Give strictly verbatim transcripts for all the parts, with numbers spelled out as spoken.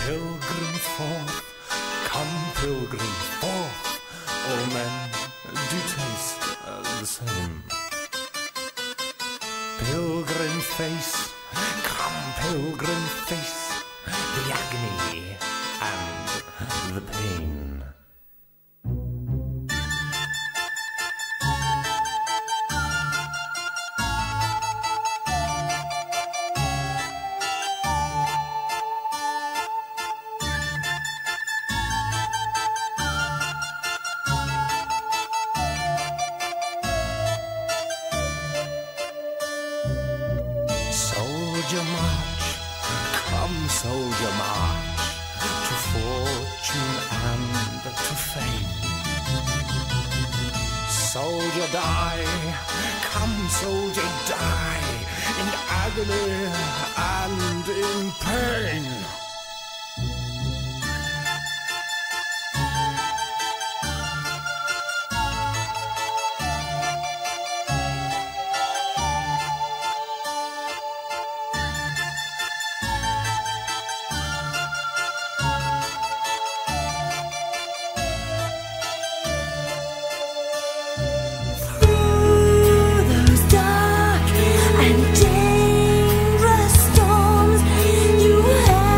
Pilgrim forth, come pilgrim forth, all men do taste uh, the same. Pilgrim face, come pilgrim face, the agony and the pain. Soldier march, come soldier march, to fortune and to fame. Soldier die, come soldier die, in agony and in pain. And dangerous storms, you have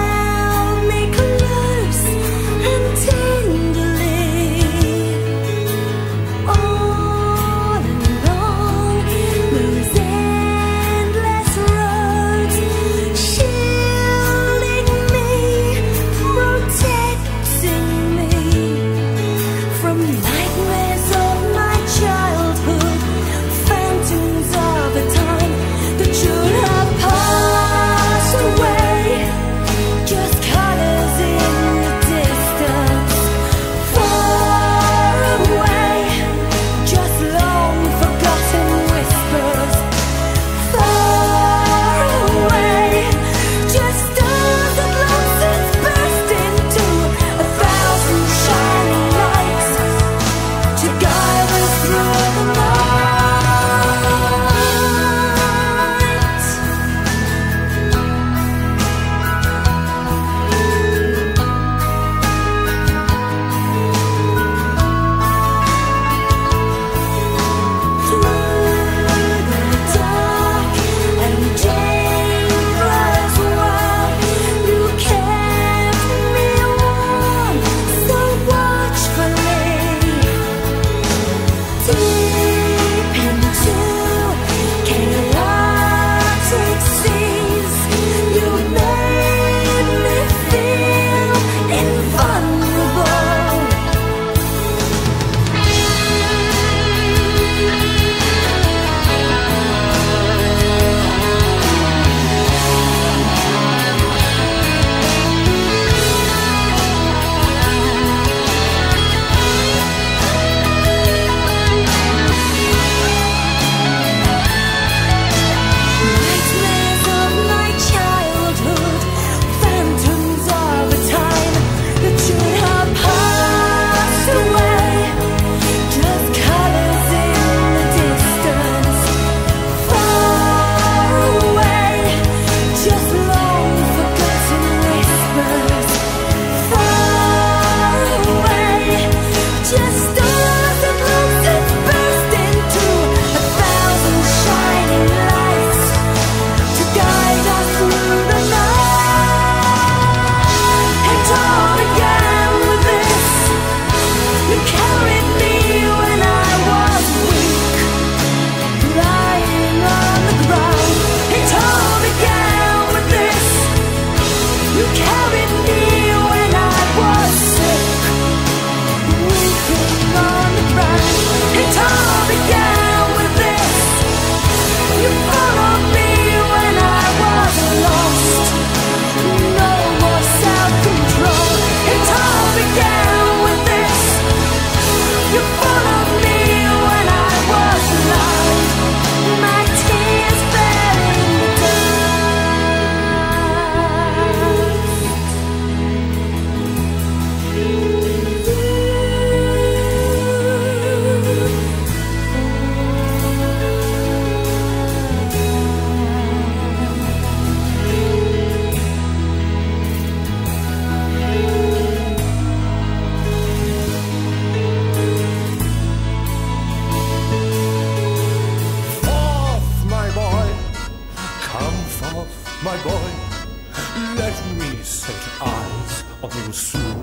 set eyes on you soon.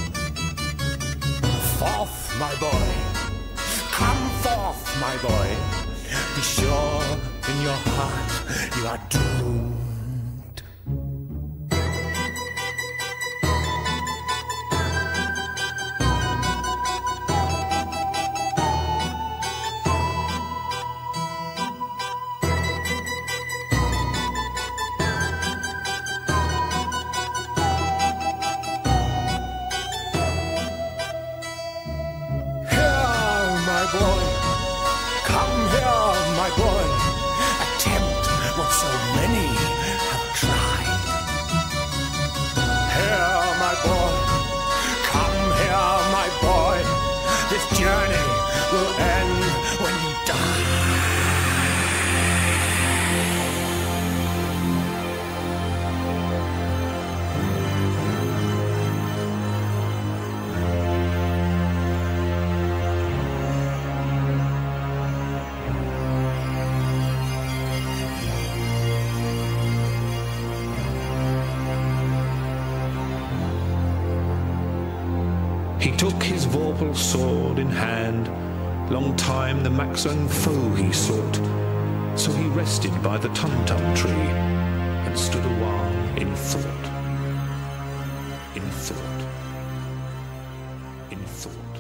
Forth, my boy, come forth, my boy. Be sure in your heart you are doomed. My boy, come here, my boy. Attempt what so many have tried. Here, my boy, come here, my boy. This journey will end when you die. He took his vorpal sword in hand, long time the Maxone foe he sought. So he rested by the tum-tum tree, and stood a while in thought, in thought, in thought.